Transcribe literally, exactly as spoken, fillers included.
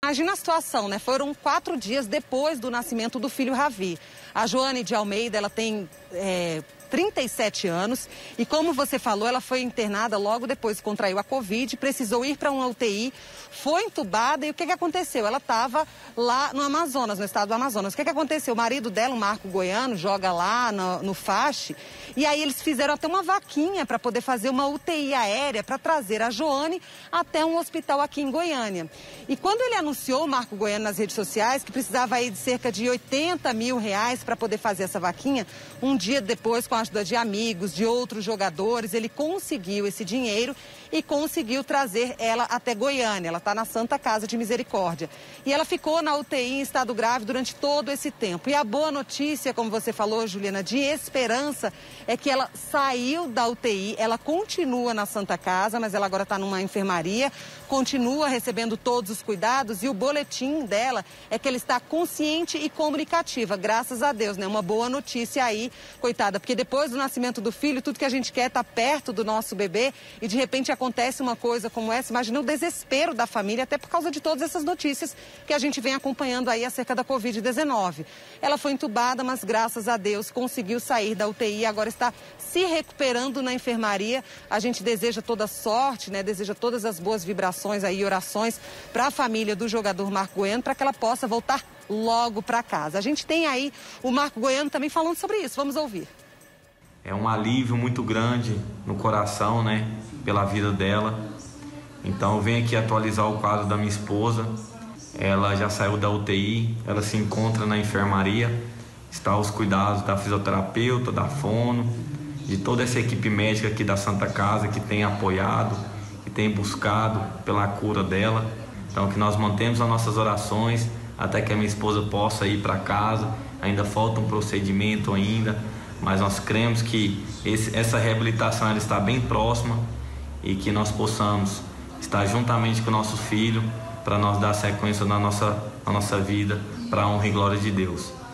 Imagina a situação, né? Foram quatro dias depois do nascimento do filho Ravi. A Joane de Almeida, ela tem é, trinta e sete anos e, como você falou, ela foi internada logo depois que contraiu a Covid, precisou ir para uma U T I, foi entubada e o que que aconteceu? Ela estava lá no Amazonas, no estado do Amazonas. O que que aconteceu? O marido dela, o Marco Goiano, joga lá no, no Fache e aí eles fizeram até uma vaquinha para poder fazer uma U T I aérea para trazer a Joane até um hospital aqui em Goiânia. E quando ele anunciou, o Marco Goiano, nas redes sociais, que precisava aí de cerca de oitenta mil reais para poder fazer essa vaquinha, um dia depois, com a ajuda de amigos, de outros jogadores, ele conseguiu esse dinheiro e conseguiu trazer ela até Goiânia. Ela está na Santa Casa de Misericórdia. E ela ficou na U T I em estado grave durante todo esse tempo. E a boa notícia, como você falou, Juliana, de esperança, é que ela saiu da U T I, ela continua na Santa Casa, mas ela agora está numa enfermaria, continua recebendo todos os cuidados e o boletim dela é que ela está consciente e comunicativa, graças a Deus, né? Uma boa notícia aí, coitada, porque depois do nascimento do filho, tudo que a gente quer é estar perto do nosso bebê e de repente acontece uma coisa como essa. Imagina o desespero da família, até por causa de todas essas notícias que a gente vem acompanhando aí acerca da Covid dezenove. Ela foi entubada, mas graças a Deus conseguiu sair da U T I e agora está se recuperando na enfermaria. A gente deseja toda sorte, né? Deseja todas as boas vibrações aí, orações para a família do jogador Marco Goiano, para que ela possa voltar logo para casa. A gente tem aí o Marco Goiano também falando sobre isso. Vamos ouvir. É um alívio muito grande no coração, né? Pela vida dela. Então eu venho aqui atualizar o quadro da minha esposa. Ela já saiu da U T I, ela se encontra na enfermaria. Está aos cuidados da fisioterapeuta, da fono, de toda essa equipe médica aqui da Santa Casa que tem apoiado, que tem buscado pela cura dela. Então que nós mantemos as nossas orações até que a minha esposa possa ir para casa. Ainda falta um procedimento ainda, mas nós cremos que esse, essa reabilitação ela está bem próxima e que nós possamos estar juntamente com o nosso filho para nós dar sequência na nossa, na nossa vida, para a honra e glória de Deus.